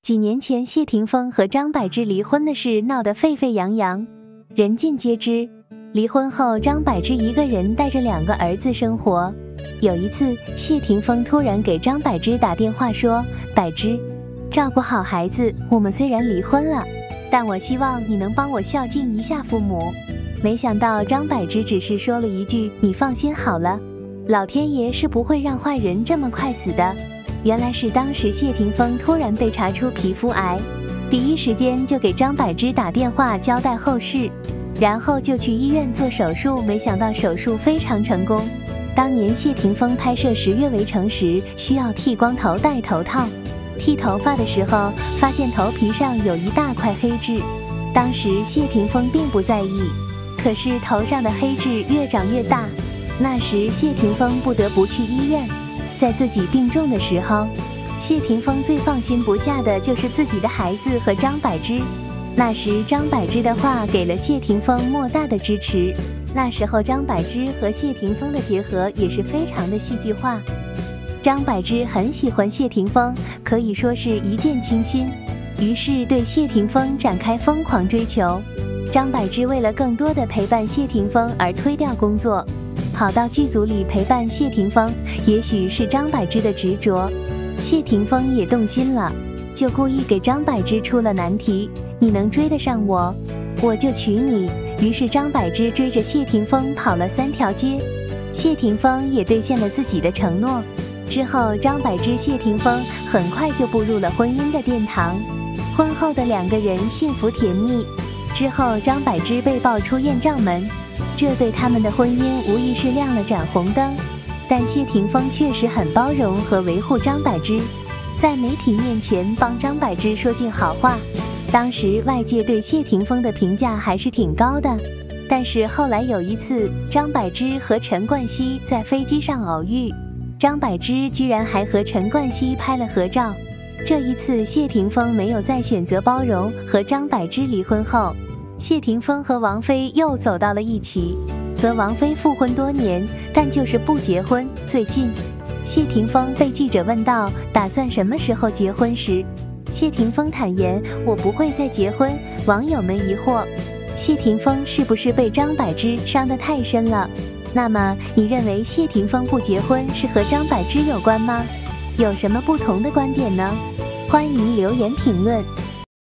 几年前，谢霆锋和张柏芝离婚的事闹得沸沸扬扬，人尽皆知。离婚后，张柏芝一个人带着2个儿子生活。有一次，谢霆锋突然给张柏芝打电话说：“柏芝，照顾好孩子，我们虽然离婚了，但我希望你能帮我孝敬一下父母。”没想到张柏芝只是说了一句：“你放心好了，老天爷是不会让坏人这么快死的。”原来是当时谢霆锋突然被查出皮肤癌，第一时间就给张柏芝打电话交代后事，然后就去医院做手术，没想到手术非常成功。当年谢霆锋拍摄《十月围城》时，需要剃光头戴头套，剃头发的时候发现头皮上有一大块黑痣，当时谢霆锋并不在意，可是头上的黑痣越长越大，那时谢霆锋不得不去医院。在自己病重的时候，谢霆锋最放心不下的就是自己的孩子和张柏芝。那时张柏芝的话给了谢霆锋莫大的支持，那时候张柏芝和谢霆锋的结合也是非常的戏剧化。张柏芝很喜欢谢霆锋，可以说是一见倾心，于是对谢霆锋展开疯狂追求。张柏芝为了更多的陪伴谢霆锋而推掉工作，跑到剧组里陪伴谢霆锋，也许是张柏芝的执着，谢霆锋也动心了，就故意给张柏芝出了难题：你能追得上我，我就娶你。于是张柏芝追着谢霆锋跑了3条街，谢霆锋也兑现了自己的承诺。之后张柏芝、谢霆锋很快就步入了婚姻的殿堂，婚后的2个人幸福甜蜜。之后张柏芝被爆出艳照门，这对他们的婚姻无疑是亮了盏红灯，但谢霆锋确实很包容和维护张柏芝，在媒体面前帮张柏芝说尽好话。当时外界对谢霆锋的评价还是挺高的，但是后来有一次，张柏芝和陈冠希在飞机上偶遇，张柏芝居然还和陈冠希拍了合照。这一次谢霆锋没有再选择包容，和张柏芝离婚后，谢霆锋和王菲又走到了一起，和王菲复婚多年，但就是不结婚。最近，谢霆锋被记者问到打算什么时候结婚时，谢霆锋坦言：“我不会再结婚。”网友们疑惑，谢霆锋是不是被张柏芝伤得太深了？那么，你认为谢霆锋不结婚是和张柏芝有关吗？有什么不同的观点呢？欢迎留言评论。